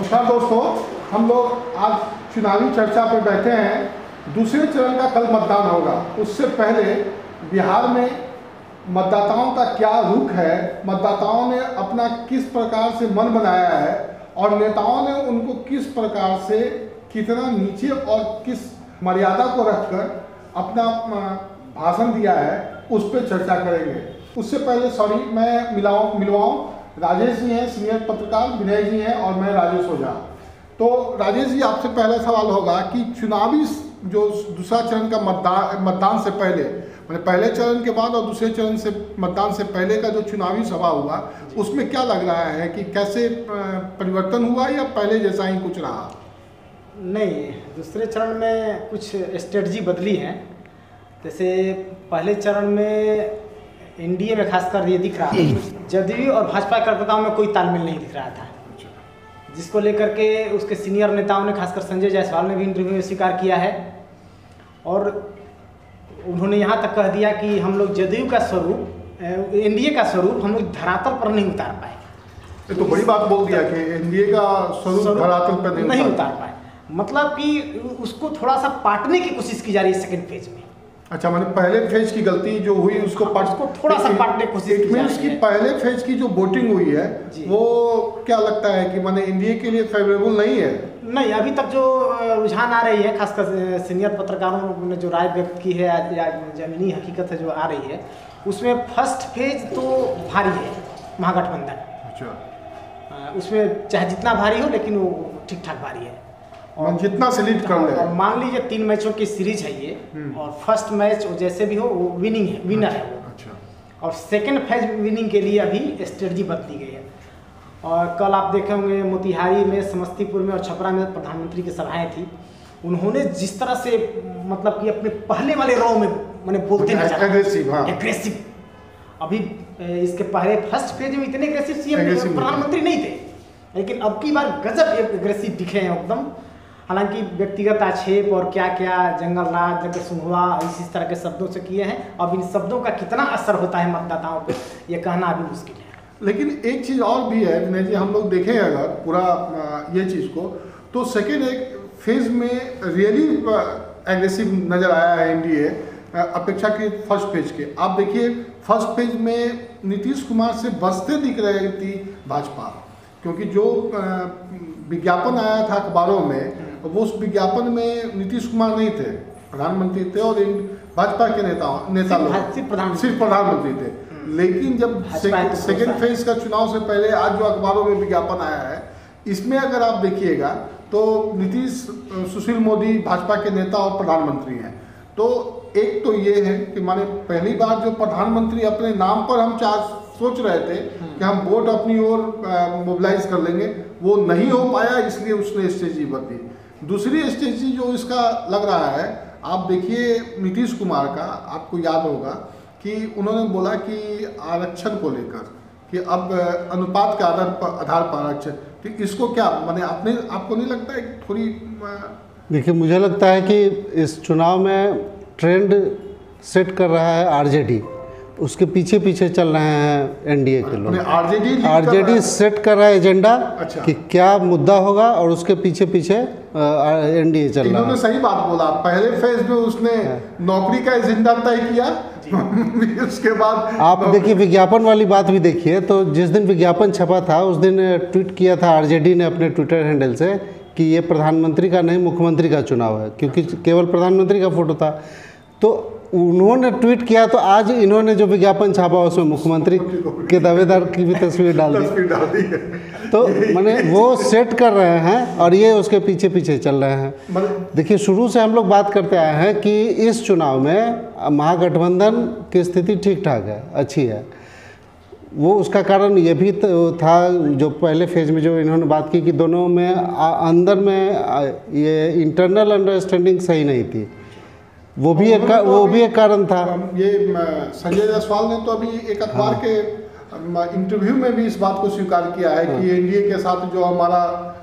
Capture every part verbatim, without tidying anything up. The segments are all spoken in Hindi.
नमस्कार दोस्तों, हम लोग आज चुनावी चर्चा पर बैठे हैं। दूसरे चरण का कल मतदान होगा। उससे पहले बिहार में मतदाताओं का क्या रुख है, मतदाताओं ने अपना किस प्रकार से मन बनाया है और नेताओं ने उनको किस प्रकार से कितना नीचे और किस मर्यादा को रखकर अपना भाषण दिया है, उस पर चर्चा करेंगे। उससे पहले सॉरी मैं मिलाऊं मिलवाऊं राजेश जी हैं, सीनियर पत्रकार, विनय जी हैं और मैं राजेश ओझा। तो राजेश जी, आपसे पहला सवाल होगा कि चुनावी जो दूसरा चरण का मतदान मतदान से पहले, मतलब पहले चरण के बाद और दूसरे चरण से मतदान से पहले का जो चुनावी सभा हुआ, उसमें क्या लग रहा है कि कैसे परिवर्तन हुआ या पहले जैसा ही कुछ रहा? नहीं, दूसरे चरण में कुछ स्ट्रेटजी बदली है। जैसे पहले चरण में एनडीए में खासकर ये दिख रहा है जदयू और भाजपा कार्यकर्ताओं में कोई तालमेल नहीं दिख रहा था, जिसको लेकर के उसके सीनियर नेताओं ने, खासकर संजय जायसवाल ने भी इंटरव्यू में स्वीकार किया है। और उन्होंने यहाँ तक कह दिया कि हम लोग जदयू का स्वरूप, एनडीए का स्वरूप हम लोग धरातल पर नहीं उतार पाए। ये तो बड़ी बात बोल दिया कि एनडीए का स्वरूप धरातल पर नहीं, नहीं उतार पाए। मतलब कि उसको थोड़ा सा पाटने की कोशिश की जा रही है सेकेंड फेज में। अच्छा, माने पहले फेज की गलती जो हुई उसको हाँ, उसको थोड़ा सा पाटने की कोशिश की जा रही है। पहले फेज की जो वोटिंग हुई है वो क्या लगता है कि माने एनडीए के लिए फेवरेबल नहीं है? नहीं, अभी तक जो रुझान आ रही है, खासकर सीनियर पत्रकारों ने जो राय व्यक्त की है या जमीनी हकीकत है जो आ रही है, उसमें फर्स्ट फेज तो भारी है महागठबंधन। अच्छा, उसमें चाहे जितना भारी हो लेकिन वो ठीक ठाक भारी है। और जितना से लीड कर ले, और मान लीजिए तीन मैचों की सीरीज है ये, और फर्स्ट मैच जैसे भी हो वो विनिंग है, विनर है वो। अच्छा, और सेकंड फेज विनिंग के लिए अभी स्ट्रेटजी बदली गई है। और कल आप देखे होंगे मोतिहारी में, समस्तीपुर में और छपरा में प्रधानमंत्री की सभाएं थी। उन्होंने जिस तरह से मतलब कि अपने पहले वाले रॉ में मैंने बोलते नजर एग्रेसिव हाँ। एग्रेसिव अभी इसके पहले फर्स्ट फेज में इतने एग्रेसिव सीएम प्रधानमंत्री नहीं थे, लेकिन अब की बार गजब एग्रेसिव दिखे हैं एकदम। हालांकि व्यक्तिगत आक्षेप और क्या क्या जंगल राज, जंगल सुंघवा, इसी तरह के शब्दों से किए हैं। अब इन शब्दों का कितना असर होता है मतदाताओं पे, ये कहना अभी मुश्किल है। लेकिन एक चीज़ और भी है विनय जी, हम लोग देखें अगर पूरा ये चीज़ को, तो सेकेंड एक फेज में रियली एग्रेसिव नज़र आया है एनडीए अपेक्षा के फर्स्ट फेज के। आप देखिए फर्स्ट फेज में नीतीश कुमार से बचते दिख रही थी भाजपा, क्योंकि जो विज्ञापन आया था अखबारों में वो उस विज्ञापन में नीतीश कुमार नहीं थे, प्रधानमंत्री थे और इन भाजपा के नेता नेता लोग सिर्फ प्रधानमंत्री थे। लेकिन जब सेकेंड फेज का चुनाव से पहले आज जो अखबारों में विज्ञापन आया है, इसमें अगर आप देखिएगा तो नीतीश सुशील मोदी भाजपा के नेता और प्रधानमंत्री हैं। तो एक तो ये है कि माने पहली बार जो प्रधानमंत्री अपने नाम पर हम चार सोच रहे थे कि हम वोट अपनी ओर मोबिलाइज कर लेंगे, वो नहीं हो पाया, इसलिए उसने स्ट्रेटजी बदली। दूसरी स्ट्रेटजी जो इसका लग रहा है, आप देखिए नीतीश कुमार का, आपको याद होगा कि उन्होंने बोला कि आरक्षण को लेकर कि अब अनुपात के आधार पर आधार पर आरक्षण, तो इसको क्या माने आपने आपको नहीं लगता है थोड़ी? देखिए, मुझे लगता है कि इस चुनाव में ट्रेंड सेट कर रहा है आरजेडी, उसके पीछे पीछे चल रहे हैं एनडीए के लोग। आरजेडी आरजेडी सेट कर रहा है एजेंडा। अच्छा। कि क्या मुद्दा होगा और उसके पीछे पीछे एनडीए चल रहा है। इन्होंने सही बात बोला, पहले फेज में उसने नौकरी का एजेंडा तय किया उसके बाद आप देखिए विज्ञापन वाली बात भी देखिए, तो जिस दिन विज्ञापन छपा था उस दिन ट्वीट किया था आरजेडी ने अपने ट्विटर हैंडल से कि ये प्रधानमंत्री का नहीं मुख्यमंत्री का चुनाव है, क्योंकि केवल प्रधानमंत्री का फोटो था। तो उन्होंने ट्वीट किया, तो आज इन्होंने जो विज्ञापन छापा उसमें मुख्यमंत्री के दावेदार की भी तस्वीर डाल दी। तो माने वो सेट कर रहे हैं और ये उसके पीछे पीछे चल रहे हैं। देखिए, शुरू से हम लोग बात करते आए हैं कि इस चुनाव में महागठबंधन की स्थिति ठीक ठाक है, अच्छी है। वो उसका कारण ये भी था, जो पहले फेज में जो इन्होंने बात की कि दोनों में अंदर में ये इंटरनल अंडरस्टैंडिंग सही नहीं थी, वो भी एक तो वो भी एक कारण था। ये संजय जायसवाल ने तो अभी एक अखबार के इंटरव्यू में भी इस बात को स्वीकार किया है कि एनडीए के साथ जो हमारा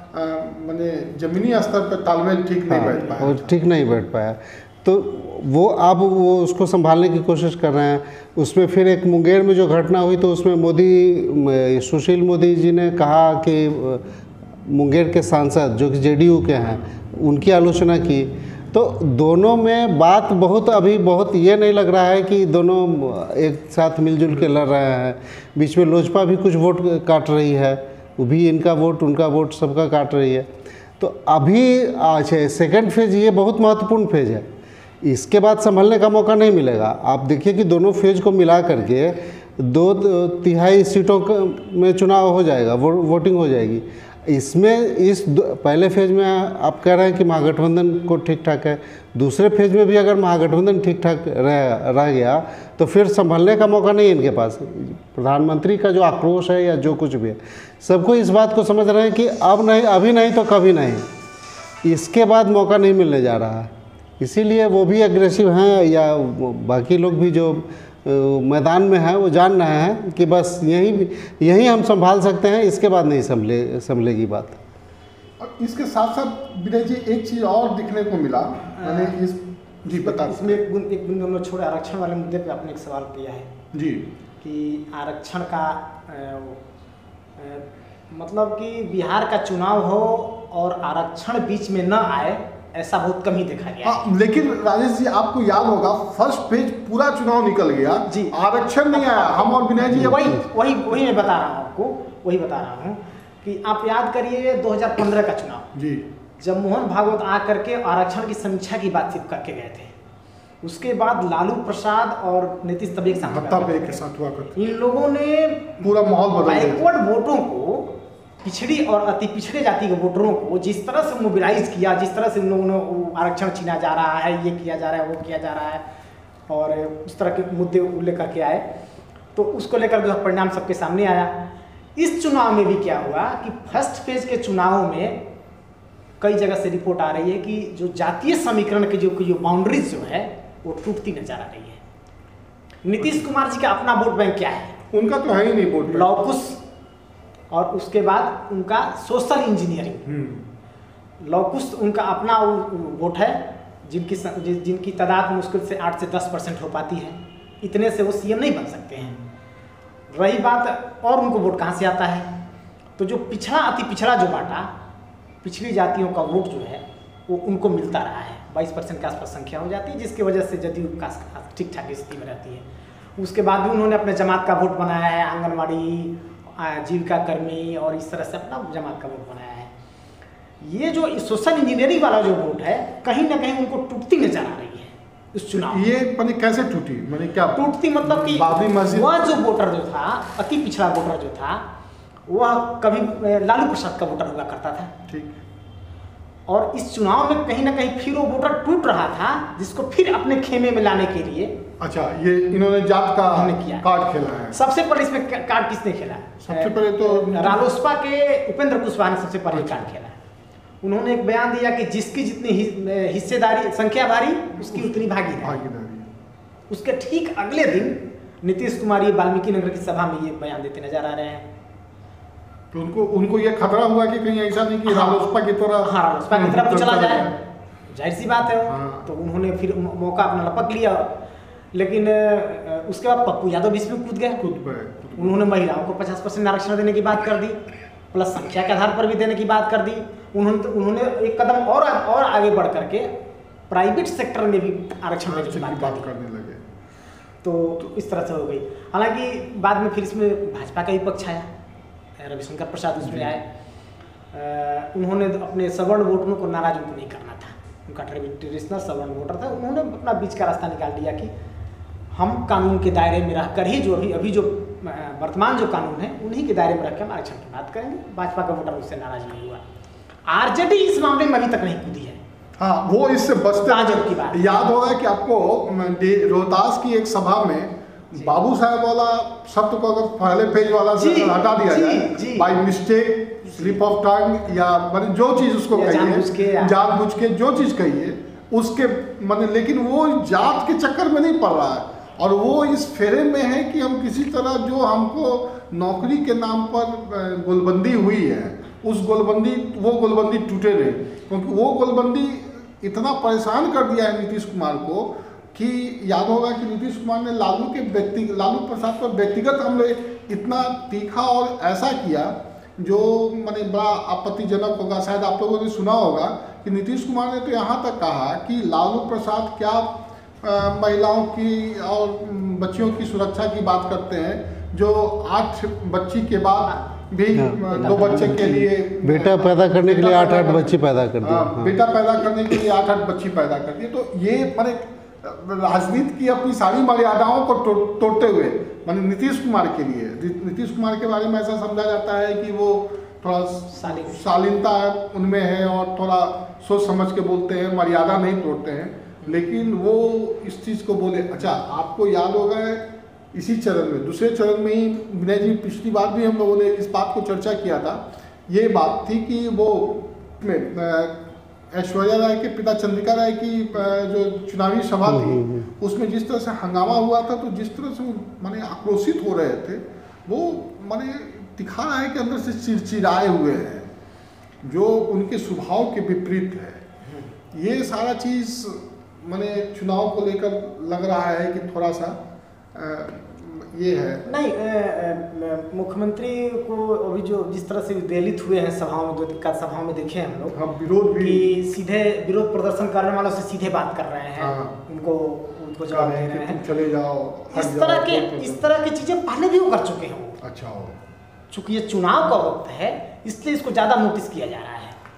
माने जमीनी स्तर पर तालमेल ठीक नहीं बैठ पाया, ठीक नहीं बैठ पाया। तो वो अब वो उसको संभालने की कोशिश कर रहे हैं। उसमें फिर एक मुंगेर में जो घटना हुई तो उसमें मोदी सुशील मोदी जी ने कहा कि मुंगेर के सांसद जो कि जेडीयू के हैं उनकी आलोचना की। तो दोनों में बात बहुत अभी बहुत ये नहीं लग रहा है कि दोनों एक साथ मिलजुल के लड़ रहे हैं। बीच में लोजपा भी कुछ वोट काट रही है, वो भी इनका वोट उनका वोट सबका काट रही है। तो अभी अच्छा सेकंड फेज ये बहुत महत्वपूर्ण फेज है, इसके बाद संभलने का मौका नहीं मिलेगा। आप देखिए कि दोनों फेज को मिला करके दो तिहाई सीटों में चुनाव हो जाएगा, वो, वोटिंग हो जाएगी। इसमें इस पहले फेज में आप कह रहे हैं कि महागठबंधन को ठीक ठाक है, दूसरे फेज में भी अगर महागठबंधन ठीक ठाक रह रह गया तो फिर संभलने का मौका नहीं है इनके पास। प्रधानमंत्री का जो आक्रोश है या जो कुछ भी है, सबको इस बात को समझ रहे हैं कि अब नहीं, अभी नहीं तो कभी नहीं, इसके बाद मौका नहीं मिलने जा रहा है। इसीलिए वो भी एग्रेसिव हैं या बाकी लोग भी जो मैदान में है वो जान रहे हैं कि बस यही यही हम संभाल सकते हैं, इसके बाद नहीं संभले संभलेगी बात। और इसके साथ साथ विनय जी एक चीज़ और दिखने को मिला, मैंने इस जी बता इसमें एक बुन एक बिंदु हम लोग छोड़े, आरक्षण वाले मुद्दे पे आपने एक सवाल किया है जी कि आरक्षण का आ, आ, मतलब कि बिहार का चुनाव हो और आरक्षण बीच में न आए, ऐसा बहुत कम ही देखा गया। हाँ, लेकिन राजेश जी आपको याद होगा फर्स्ट पेज पूरा चुनाव निकल गया जी, आरक्षण नहीं आया। हम और विनय जी वही वही वही मैं बता रहा हूँ आपको, वही बता रहा हूँ कि आप याद करिए दो हज़ार पंद्रह का चुनाव जी, जब मोहन भागवत आ करके आरक्षण की समीक्षा की बातचीत करके गए थे, उसके बाद लालू प्रसाद और नीतीश तब एक साथ हुआ करते, इन लोगों ने पूरा माहौल बदल दिया। बैकवर्ड वोटों को, पिछड़ी और अति पिछड़े जाति के वोटरों को जिस तरह से मोबिलाइज किया, जिस तरह से इन लोगों ने आरक्षण छीना जा रहा है, ये किया जा रहा है, वो किया जा रहा है, और उस तरह के मुद्दे लेकर के आए, तो उसको लेकर जो परिणाम सबके सामने आया। इस चुनाव में भी क्या हुआ कि फर्स्ट फेज के चुनाव में कई जगह से रिपोर्ट आ रही है कि जो जातीय समीकरण की जो जो बाउंड्रीज जो है वो टूटती नजर आ रही है। नीतीश कुमार जी का अपना वोट बैंक क्या है? उनका तो है ही नहीं वोट, लॉकुस, और उसके बाद उनका सोशल इंजीनियरिंग। लॉकुस उनका अपना वोट है, जिनकी जिनकी तादाद मुश्किल से आठ से दस परसेंट हो पाती है, इतने से वो सीएम नहीं बन सकते हैं। रही बात और उनको वोट कहाँ से आता है, तो जो पिछड़ा अति पिछड़ा जो बाटा पिछड़ी जातियों का वोट जो है वो उनको मिलता रहा है, बाईस परसेंट के आसपास संख्या हो जाती है, जिसकी वजह से जदयू का ठीक ठाक स्थिति में रहती है। उसके बाद भी उन्होंने अपने जमात का वोट बनाया है, आंगनबाड़ी, जीविका कर्मी और इस तरह से अपना जमात का वोट बनाया है। ये जो सोशल इंजीनियरिंग वाला जो वोट है कहीं ना कहीं उनको टूटती नजर आ रही है इस चुनाव। ये मैंने कैसे टूटी, मैंने क्या टूटती मतलब कि वह जो वोटर जो था, अति पिछड़ा वोटर जो था, वह कभी लालू प्रसाद का वोटर हुआ करता था, ठीक, और इस चुनाव में कहीं ना कहीं फिर वो वोटर टूट रहा था, जिसको फिर अपने खेमे में लाने के लिए अच्छा ये इन्होंने जात का किया, कार्ड खेला है। सबसे पहले इसमें कार्ड किसने खेला? सबसे पहले तो रालोसपा के उपेंद्र कुशवाहा ने सबसे पहले कार्ड खेला। उन्होंने एक बयान दिया कि जिसकी जितनी हिस्सेदारी संख्या भारी उसकी उतनी भागीदारी। उसके ठीक अगले दिन नीतीश कुमार ये वाल्मीकि नगर की सभा में ये बयान देते नजर आ रहे हैं। तो उनको उनको ये खतरा हुआ कि कहीं ऐसा नहीं कि रालोसपा की तरह हाँ रालोसपा की तरफ चला जाए, जाहिर सी बात है। हाँ। तो उन्होंने फिर मौका अपना लपक लिया, लेकिन उसके बाद पप्पू यादव बीच में कूद गए, कूद पे उन्होंने महिलाओं को पचास परसेंट आरक्षण देने की बात कर दी, प्लस संख्या के आधार पर भी देने की बात कर दी। उन्होंने उन्होंने एक कदम और और आगे बढ़ करके प्राइवेट सेक्टर में भी आरक्षण देने की बात करने लगे। तो इस तरह से हो गई। हालांकि बाद में फिर इसमें भाजपा का ही पक्ष आया, रविशंकर प्रसाद उसमें आए। उन्होंने अपने सवर्ण वोटरों को नाराज उनको नहीं करना था, उनका ट्रेडिशनल सवर्ण वोटर था, उन्होंने अपना बीच का रास्ता निकाल दिया कि हम कानून के दायरे में रहकर ही जो अभी अभी जो वर्तमान जो कानून है उन्हीं के दायरे में रखकर हम आरक्षण की बात करेंगे। भाजपा का वोटर उससे नाराज नहीं हुआ। आरजेडी इस मामले में अभी तक नहीं कूदी है। हाँ, वो इससे बचते की बात याद होगा कि आपको रोहतास की एक सभा में बाबू साहब वाला शब्द को अगर पहले पेज वाला से हटा दिया जाए by mistake, slip of tongue, या मतलब जो चीज उसको कहिए जानबूझ के जो चीज कहिए उसके मतलब, लेकिन वो जात के चक्कर में नहीं पड़ रहा है और वो इस फेरे में है कि हम किसी तरह जो हमको नौकरी के नाम पर गोलबंदी हुई है उस गोलबंदी वो गोलबंदी टूटे नहीं, क्योंकि वो गोलबंदी इतना परेशान कर दिया है नीतीश कुमार को कि याद होगा कि नीतीश कुमार ने लालू के व्यक्ति लालू प्रसाद पर व्यक्तिगत हमले इतना तीखा और ऐसा किया जो माने बड़ा आपत्तिजनक होगा। शायद आप लोगों ने सुना होगा कि नीतीश कुमार ने तो यहाँ तक कहा कि लालू प्रसाद क्या आ, महिलाओं की और बच्चियों की सुरक्षा की बात करते हैं, जो आठ बच्ची के बाद भी दो बच्चे के लिए बेटा पैदा करने के लिए आठ आठ बच्ची पैदा कर दी, हाँ, बेटा पैदा करने के लिए आठ आठ बच्ची पैदा कर दी। तो ये माने राजनीति की अपनी सारी मर्यादाओं को तो, तोड़ते हुए माने नीतीश कुमार के लिए, नीतीश कुमार के बारे में ऐसा समझा जाता है कि वो थोड़ा शालीनता उनमें है और थोड़ा सोच समझ के बोलते हैं, मर्यादा नहीं तोड़ते हैं। लेकिन वो इस चीज़ को बोले। अच्छा, आपको याद होगा इसी चरण में, दूसरे चरण में ही विनय जी, पिछली बार भी हम लोगों ने इस बात को चर्चा किया था। ये बात थी कि वो ऐश्वर्या राय के पिता चंद्रिका राय की जो चुनावी सभा थी, उसमें जिस तरह से हंगामा हुआ था, तो जिस तरह से वो माने आक्रोशित हो रहे थे, वो माने दिखा रहा है कि अंदर से चिड़चिड़ाए हुए हैं, जो उनके स्वभाव के विपरीत है। ये सारा चीज़ माने चुनाव को लेकर लग रहा है कि थोड़ा सा आ, ये है। नहीं, मुख्यमंत्री को अभी जो जिस तरह से विदलित हुए हैं सभाओं में, दो तीन सभाओं में देखे हम लोग, हाँ, विरोध भी कि सीधे विरोध प्रदर्शन करने वालों से सीधे बात कर रहे हैं, हाँ, उनको उनको जवाब दे रहे हैं, चले जाओ, इस तरह के इस तरह की चीजें पहले भी वो कर चुके हैं। अच्छा हो, चूंकि ये चुनाव का वक्त है, इसलिए इसको ज्यादा नोटिस किया जा रहा है।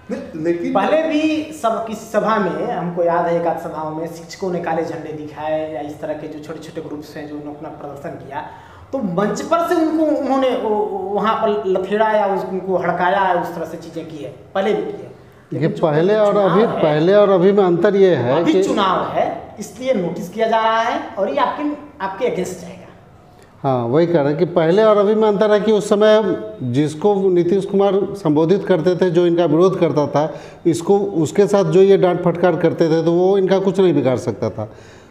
लेकिन पहले भी सब किसी सभा में हमको याद है, एक आध सभाओं में शिक्षकों ने काले झंडे दिखाए या इस तरह के जो छोटे छोटे ग्रुप्स हैं जो अपना प्रदर्शन किया, तो मंच पर से उनको उन्होंने वहाँ पर लथेड़ा या उनको हड़काया, उस तरह से चीजें की है, पहले भी की है। ये पहले और अभी पहले और अभी में अंतर ये है अभी कि चुनाव है, इसलिए नोटिस किया जा रहा है और ये आपके आपके अगेंस्ट जाएगा। हाँ, वही कह रहे हैं कि पहले और अभी में अंतर है कि उस समय जिसको नीतीश कुमार संबोधित करते थे, जो इनका विरोध करता था, इसको उसके साथ जो ये डांट फटकार करते थे, तो वो इनका कुछ नहीं बिगाड़ सकता था।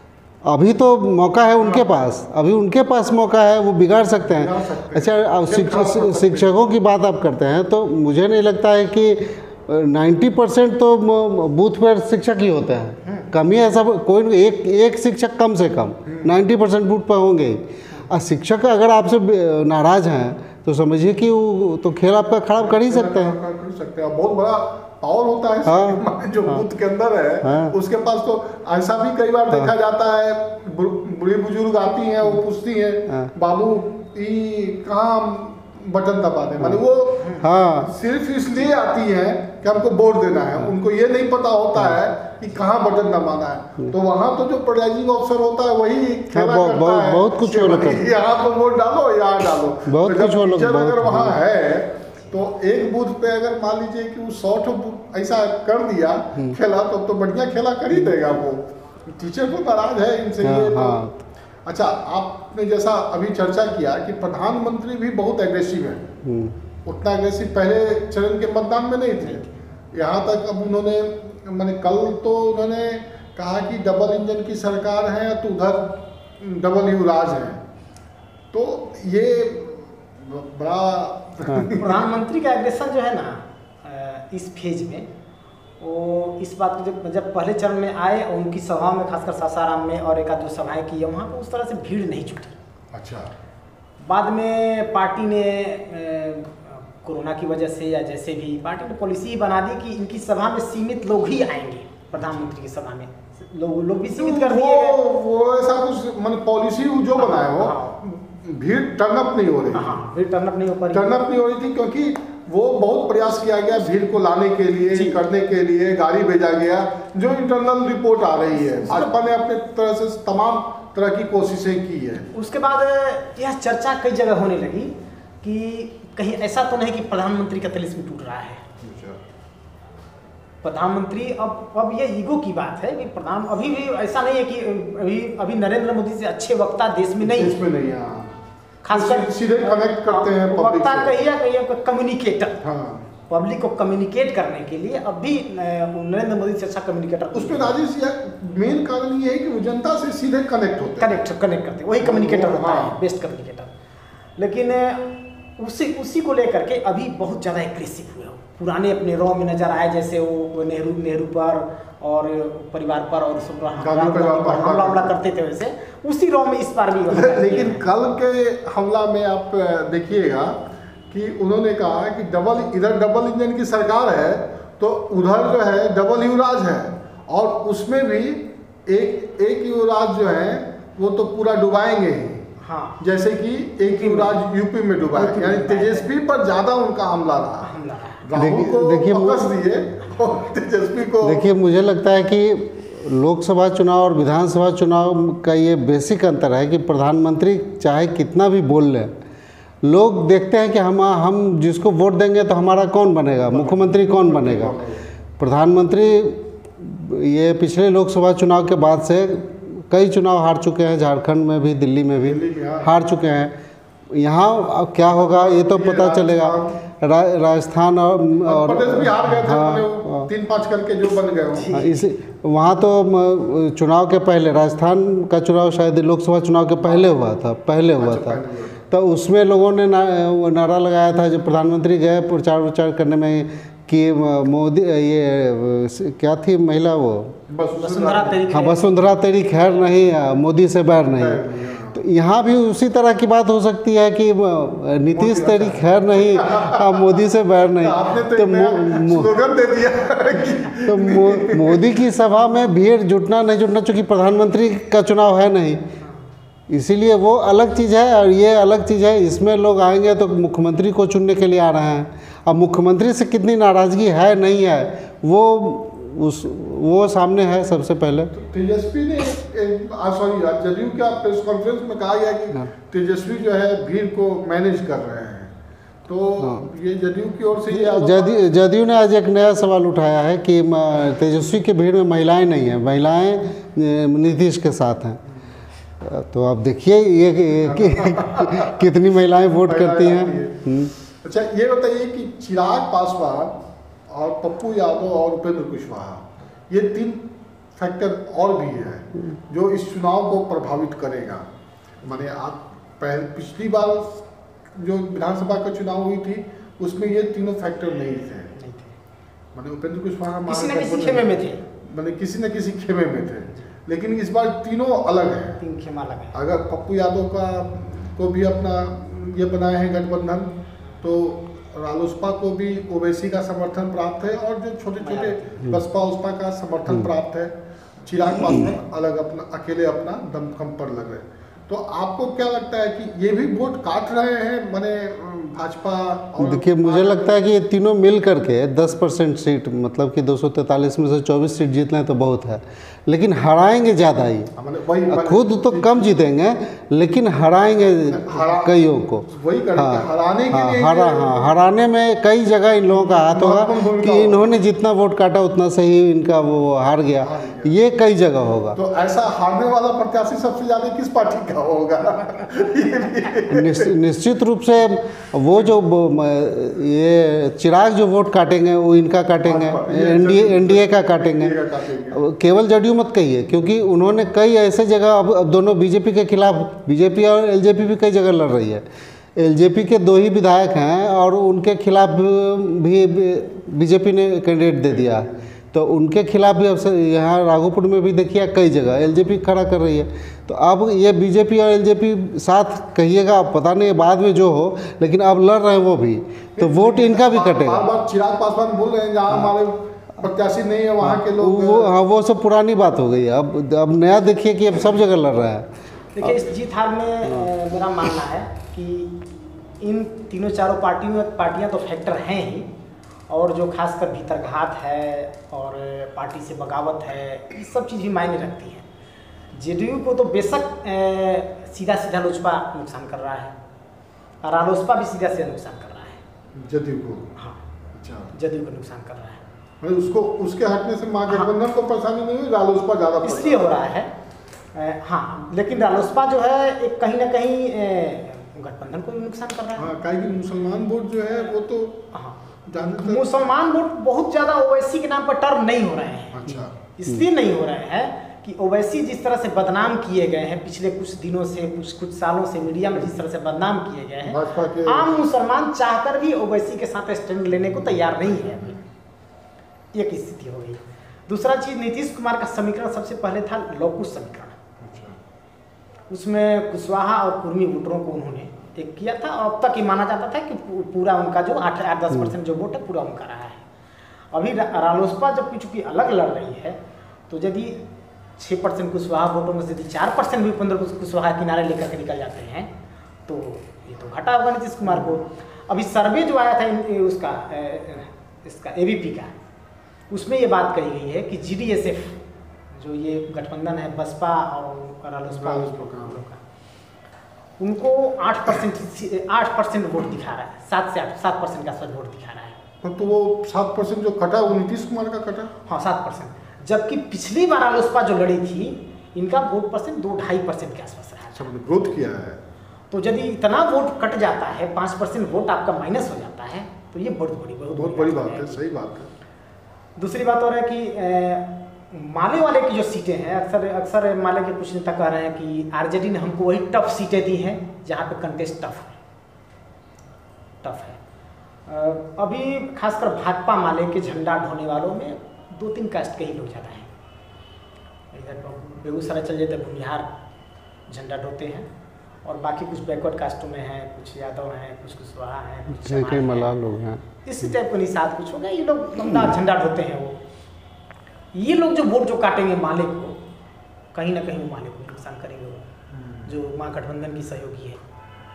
अभी तो मौका है उनके पास, अभी उनके पास मौका है, वो बिगाड़ सकते हैं। अच्छा, अब शिक्षक शिक्षकों की बात आप करते हैं, तो मुझे नहीं लगता है कि नब्बे परसेंट तो बूथ पर शिक्षक ही होते हैं, कम ही ऐसा कोई एक एक शिक्षक कम से कम नब्बे परसेंट बूथ पर होंगे। और शिक्षक अगर आपसे नाराज हैं तो समझिए कि वो तो खेल आपका खराब कर ही सकते हैं, कर सकते हैं। बहुत बड़ा पावर होता है, हाँ, जो बूथ के अंदर है, हाँ, उसके पास तो ऐसा भी कई बार हाँ, देखा जाता है, बुढ़ी बुजुर्ग आती हैं, वो पूछती हैं, हाँ, बाबू ये कहाँ बटन दबा दे, माने वो हाँ, सिर्फ इसलिए आती है कि हमको वोट देना है, उनको ये नहीं पता होता है कि कहाँ बटन दबाना है। तो वहाँ तो जो प्रिजाइडिंग ऑफिसर होता है वही खेला हाँ, करता बहुत, है, बहुत कुछ लोग यहाँ पर वोट डालो, यहाँ डालो, बहुत कुछ लोग अगर वहाँ है तो एक बूथ पे अगर मान लीजिए कि वो सौ ऐसा कर दिया खेला, तो तो बढ़िया खेला कर ही देगा वो। टीचर तो नाराज है इनसे। ये तो अच्छा, आपने जैसा अभी चर्चा किया कि प्रधानमंत्री भी बहुत एग्रेसिव है, उतना एग्रेसिव पहले चरण के मतदान में नहीं थे। यहाँ तक अब उन्होंने मैंने कल तो उन्होंने कहा कि डबल इंजन की सरकार है, तो उधर डबल यू राज है। तो ये बड़ा प्रधानमंत्री का एग्रेशन जो है ना इस फेज में, वो इस बात को जब जब पहले चरण में आए और उनकी सभा में, खासकर सासाराम में और एक आध दो सभाएं की, वहाँ पर उस तरह से भीड़ नहीं जुटी। अच्छा, बाद में पार्टी ने कोरोना की वजह से या जैसे भी पार्टी ने पॉलिसी बना दी कि इनकी सभा में सीमित लोग ही आएंगे, प्रधानमंत्री की सभा में लोग लोग भी सीमित कर दिए वो, वो ऐसा कुछ मान पॉलिसी जो बनाए हो, भीड़ टर्नअप नहीं हो रही, हाँ, भीड़ टर्नअप नहीं हो पा रही टर्नअप नहीं हो रही थी, क्योंकि वो बहुत प्रयास किया गया भीड़ को लाने के लिए, करने के लिए गाड़ी भेजा गया, जो इंटरनल रिपोर्ट आ रही है। भाजपा ने अपने तरह से तमाम तरह की कोशिशें की है। उसके बाद यह चर्चा कई जगह होने लगी कि कहीं ऐसा तो नहीं कि प्रधानमंत्री का तिलिस्म टूट रहा है। प्रधानमंत्री अब अब ये ईगो की बात है कि प्रधान अभी भी ऐसा नहीं है कि अभी अभी नरेंद्र मोदी से अच्छे वक्ता देश में नहीं, देश में नहीं है, खासकर सीधे कनेक्ट करते हैं वक्ता कहिए कहिए कम्युनिकेटर, हाँ, पब्लिक को कम्युनिकेट करने के लिए अभी नरेंद्र मोदी से अच्छा कम्युनिकेटर। उसमें राजेश मेन कारण ये है कि वो जनता से सीधे कनेक्ट होते हैं, कनेक्ट कनेक्ट करते हैं, वही कम्युनिकेटर होता है, बेस्ट कम्युनिकेटर। लेकिन उसी उसी को लेकर के अभी बहुत ज़्यादा एग्रेसिव हुए, पुराने अपने रॉ में नजर आए, जैसे वो नेहरू नेहरू पर और परिवार पर और सब हमला हमला करते थे, वैसे उसी रॉ में इस बार भी लेकिन कल के हमला में आप देखिएगा कि उन्होंने कहा कि डबल इधर डबल इंजन की सरकार है तो उधर जो है डबल युवराज है, और उसमें भी एक एक युवराज जो है वो तो पूरा डुबाएंगे ही। हाँ, जैसे कि एक युवराज यूपी में डुबाए, यानी तेजस्वी पर ज्यादा उनका हमला रहा। हमला रहा। राहुल को देखिए पकड़ दिए और तेजस्वी को। देखिए मुझे लगता है कि लोकसभा चुनाव और विधानसभा चुनाव का ये बेसिक अंतर है कि प्रधानमंत्री चाहे कितना भी बोल लें, लोग देखते हैं कि हम हम जिसको वोट देंगे तो हमारा कौन बनेगा, मुख्यमंत्री कौन बनेगा। प्रधानमंत्री ये पिछले लोकसभा चुनाव के बाद से कई चुनाव हार चुके हैं, झारखंड में भी, दिल्ली में भी हार चुके हैं। यहाँ क्या होगा ये तो पता चलेगा। रा, राजस्थान और, और प्रदेश भी हार गए थे, हाँ, तीन पाँच करके जो बन गए। हाँ, इसी वहाँ तो चुनाव के पहले, राजस्थान का चुनाव शायद लोकसभा चुनाव के पहले हुआ था, पहले हुआ था। तो उसमें लोगों ने ना, नारा लगाया था, जब प्रधानमंत्री गए प्रचार प्रचार करने में कि मोदी ये क्या थी महिला वो वसुंधरा तेरी हाँ वसुंधरा तेरी खैर नहीं, मोदी से बैर नहीं। तो यहाँ भी उसी तरह की बात हो सकती है कि नीतीश तेरी खैर नहीं, मोदी से बैर नहीं। तो स्लोगन दे दिया। तो मो, मोदी की सभा में भीड़ जुटना नहीं जुटना, चूँकि प्रधानमंत्री का चुनाव है नहीं, इसीलिए वो अलग चीज़ है और ये अलग चीज़ है। इसमें लोग आएंगे तो मुख्यमंत्री को चुनने के लिए आ रहे हैं। अब मुख्यमंत्री से कितनी नाराज़गी है नहीं है वो उस वो सामने है सबसे पहले। तो तेजस्वी ने सॉरी जदयू का प्रेस कॉन्फ्रेंस में कहा गया कि तेजस्वी जो है भीड़ को मैनेज कर रहे हैं, तो हाँ। ये जदयू की ओर से ये जदयू जदयू ने आज एक नया सवाल उठाया है कि तेजस्वी की भीड़ में महिलाएं नहीं हैं, महिलाएं नीतीश के साथ हैं। तो आप देखिए ये, ये कि, कितनी महिलाएं वोट करती हैं। अच्छा ये बताइए कि चिराग पासवान और पप्पू यादव और उपेंद्र कुशवाहा, ये तीन फैक्टर और भी है जो इस चुनाव को प्रभावित करेगा। माने आप पहले पिछली बार जो विधानसभा का चुनाव हुई थी उसमें ये तीनों फैक्टर नहीं थे। माने उपेंद्र कुशवाहा किसी न किसी खेमे में थे, माने किसी न किसी खेमे में थे, लेकिन इस बार तीनों अलग हैं, तीन खेमा अलग है। अगर पप्पू यादव का को भी अपना ये बनाए हैं गठबंधन, तो रालोसपा को भी ओवैसी का समर्थन प्राप्त है और जो छोटे छोटे बसपा उसपा का समर्थन प्राप्त है। चिराग पासवान अलग अपना अकेले अपना दमखम पर लग रहे हैं। तो आपको क्या लगता है कि ये भी वोट काट रहे हैं माने भाजपा? देखिए मुझे लगता है कि ये तीनों मिल करके दस परसेंट सीट, मतलब कि दो सौ तैंतालीस में से चौबीस सीट जीत लें तो बहुत है, लेकिन हराएंगे ज़्यादा ही। खुद तो कम जीतेंगे लेकिन हराएंगे कईयों को। वही हाँ, हराने के हाँ, लिए हरा हाँ हराने में कई जगह इन लोगों का हाथ होगा कि इन्होंने जितना वोट काटा उतना सही इनका वो हार गया, ये कई जगह होगा। तो ऐसा हारने वाला प्रत्याशी सबसे ज़्यादा किस पार्टी का होगा? निश्चित रूप से वो जो ये चिराग जो वोट काटेंगे वो इनका काटेंगे, एनडीए एनडीए का काटेंगे। केवल जदयू मत कहिए, क्योंकि उन्होंने कई ऐसे जगह अब अब दोनों बीजेपी के खिलाफ, बीजेपी और एलजेपी भी कई जगह लड़ रही है। एलजेपी के दो ही विधायक हैं और उनके खिलाफ भी बीजेपी ने कैंडिडेट दे दिया, तो उनके खिलाफ भी अब यहाँ राघोपुर में भी देखिए कई जगह एलजेपी खड़ा कर रही है। तो अब ये बीजेपी और एलजेपी साथ कहिएगा, पता नहीं बाद में जो हो, लेकिन अब लड़ रहे हैं वो भी, तो वोट इनका भी कटेगा। बार बार चिराग पासवान बोल रहे हैं जहाँ हमारे प्रत्याशी नहीं है वहाँ के लोग, वो हाँ वो सब पुरानी बात हो गई। अब अब नया देखिए कि अब सब जगह लड़ रहा है। देखिए इस जीत हार में मेरा मानना है कि इन तीनों चारों पार्टियों में पार्टियाँ तो फैक्टर हैं ही, और जो खासकर भीतरघात है और पार्टी से बगावत है, ये सब चीज़ भी मायने रखती हैं। जेडीयू को तो बेशक सीधा सीधा लोजपा नुकसान कर रहा है, और रालोसपा भी सीधा सीधा नुकसान कर रहा है जदयू को। हाँ अच्छा, जदयू को नुकसान कर रहा है। मतलब उसको उसके हटने से महागठबंधन हाँ। को परेशानी नहीं हुई, रालोसपा ज़्यादा इसलिए हो रहा है। ए, हाँ लेकिन रालोसपा जो है एक कहीं ना कहीं गठबंधन को भी नुकसान कर रहा है। हाँ, कहीं मुसलमान वोट जो है वो तो हाँ मुसलमान वोट बहुत ज़्यादा ओवैसी के नाम पर टर्न नहीं हो रहे हैं। अच्छा, इसलिए नहीं हो रहे हैं कि ओवैसी जिस तरह से बदनाम किए गए हैं पिछले कुछ दिनों से, कुछ कुछ सालों से मीडिया में जिस तरह से बदनाम किए गए हैं, आम मुसलमान चाहकर भी ओवैसी के साथ स्टैंड लेने को तैयार नहीं है अभी। एक स्थिति हो गई। दूसरा चीज़, नीतीश कुमार का समीकरण सबसे पहले था लौकुश समीकरण। उसमें कुशवाहा और कुर्मी वोटरों को उन्होंने एक किया था, और अब तक ये माना जाता था कि पूरा उनका जो आठ आठ दस परसेंट जो वोट है पूरा उनका रहा है। अभी रालोसपा जब चूँकि अलग लड़ रही है, तो यदि छः परसेंट कुशवाहा वोटों में से यदि चार परसेंट भी पंद्रह कुशवाहा किनारे लेकर के निकल जाते हैं, तो ये तो घाटा होगा नीतीश कुमार को। अभी सर्वे जो आया था इन, उसका इसका एबीपी का, उसमें ये बात कही गई है कि जीडीएसएफ जो ये गठबंधन है बसपा और रालोसपा का, उनको आठ परसेंट आठ परसेंट वोट दिखा रहा है, सात से आठ सात परसेंट का वोट दिखा रहा है। तो वो सात परसेंट जो कटा वो नीतीश कुमार का कटा। हाँ, सात परसेंट, जबकि पिछली बार रालोसपा जो लड़ी थी इनका वोट परसेंट दो ढाई परसेंट के आसपास रहा। अच्छा, ग्रोथ किया है। तो यदि इतना वोट कट जाता है, पाँच परसेंट वोट आपका माइनस हो जाता है, तो ये बहुत बड़ी बहुत, बहुत बड़ी बात है। सही बात है। दूसरी बात और है कि ए, माले वाले की जो सीटें हैं, अक्सर अक्सर माले के कुछ नेता कह रहे हैं कि आरजेडी ने हमको वही टफ सीटें दी हैं जहाँ पे कंटेस्ट टफ है टफ है अभी खासकर भाजपा माले के झंडा ढोने वालों में दो तीन कास्ट के ही लोग ज़्यादा हैं। इधर बेगूसराय चल जाते भूमिहार झंडा ढोते हैं, और बाकी कुछ बैकवर्ड कास्टों में हैं, कुछ यादव हैं, कुछ कुशवाहा हैं, कई मलाह लोग हैं, इसी टाइप के निषाद कुछ होगा। ये लोग लंबा झंडा ढोते हैं। वो ये लोग जो वोट जो काटेंगे माले को, कहीं ना कहीं वो माले को नुकसान करेंगे, वो जो महागठबंधन की सहयोगी है।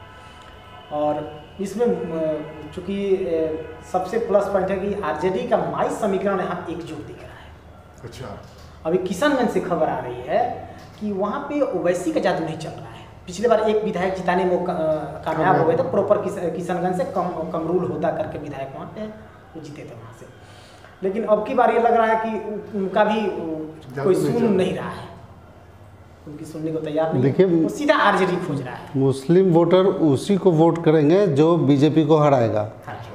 और इसमें चूँकि सबसे प्लस पॉइंट है कि आरजेडी का माई समीकरण यहाँ एकजुट दिख रहा है। अच्छा, अभी किशनगंज से खबर आ रही है कि वहाँ पे ओवैसी का जादू नहीं चल रहा है। पिछले बार एक विधायक जिताने में कामयाब हो गए थे, प्रॉपर किशनगंज से कम कमरूल होता करके विधायक वहाँ पे वो जीते थे वहाँ से। लेकिन अब की बार ये लग रहा है कि उनका भी कोई सुन नहीं रहा है, उनकी सुनने को तैयार नहीं। देखिए, वो सीधा आरजेडी खोज रहा है। मुस्लिम वोटर उसी को वोट करेंगे जो बीजेपी को हराएगा।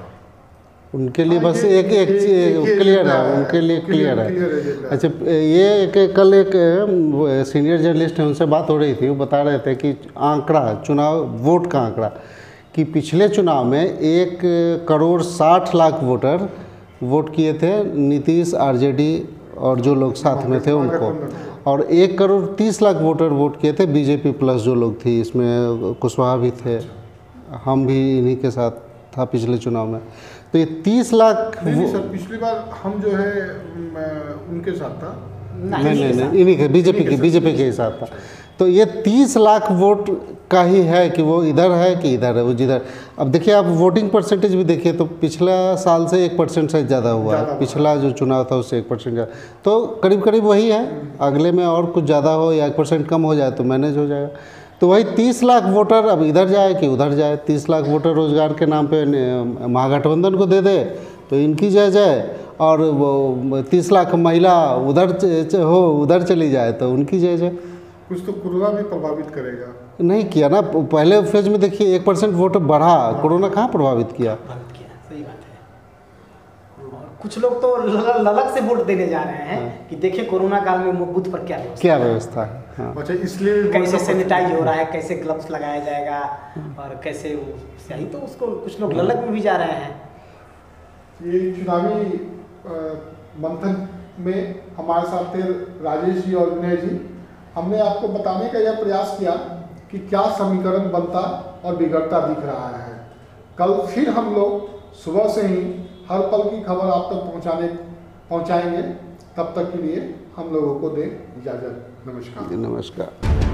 उनके लिए बस एक एक क्लियर है, उनके लिए क्लियर है। अच्छा, ये एक कल एक सीनियर जर्नलिस्ट है, उनसे बात हो रही थी, वो बता रहे थे कि आंकड़ा, चुनाव वोट का आंकड़ा, कि पिछले चुनाव में एक करोड़ साठ लाख वोटर वोट किए थे नीतीश, आरजेडी और जो लोग साथ में थे उनको, और एक करोड़ तीस लाख वोटर वोट किए थे बीजेपी प्लस जो लोग थी, इसमें कुशवाहा भी थे, हम भी इन्हीं के साथ था पिछले चुनाव में। तो ये तीस लाख नहीं सर, पिछली बार हम जो है उनके साथ था। नहीं नहीं नहीं इन्हीं के बीजेपी के बीजेपी के साथ था। तो ये तीस लाख वोट का ही है कि वो इधर है कि इधर है, वो जिधर। अब देखिए, आप वोटिंग परसेंटेज भी देखिए तो पिछला साल से एक परसेंट से ज़्यादा हुआ है, पिछला जो चुनाव था उससे एक परसेंट ज़्यादा, तो करीब करीब वही है। अगले में और कुछ ज़्यादा हो या एक परसेंट कम हो जाए तो मैनेज हो जाएगा। तो वही तीस लाख वोटर अब इधर जाए कि उधर जाए, तीस लाख वोटर रोजगार के नाम पे महागठबंधन को दे दे तो इनकी जय जय, और वो तीस लाख महिला उधर हो उधर चली जाए तो उनकी जय जय। कुछ तो कोरोना भी प्रभावित करेगा। नहीं किया ना, पहले फेज में देखिए एक परसेंट वोट बढ़ा, कोरोना कहाँ प्रभावित किया। सही बात है। और कुछ लोग तो ललक से वोट देने जा रहे हैं हाँ। कि देखिए कोरोना काल में बूथ पर क्या व्यवस्था क्या व्यवस्था है। हाँ। अच्छा, इसलिए कैसे सैनिटाइज हो रहा है, कैसे ग्लव्स लगाया जाएगा, और कैसे सही, तो उसको कुछ लोग ललक में भी जा रहे हैं। ये चुनावी मंथन में हमारे साथ थे राजेश जी और विनय जी। हमने आपको बताने का यह प्रयास किया कि क्या समीकरण बनता और बिगड़ता दिख रहा है। कल फिर हम लोग सुबह से ही हर पल की खबर आप तक पहुंचाने पहुंचाएंगे। तब तक के लिए हम लोगों को दें इजाज़त। नमस्कार। नमस्कार।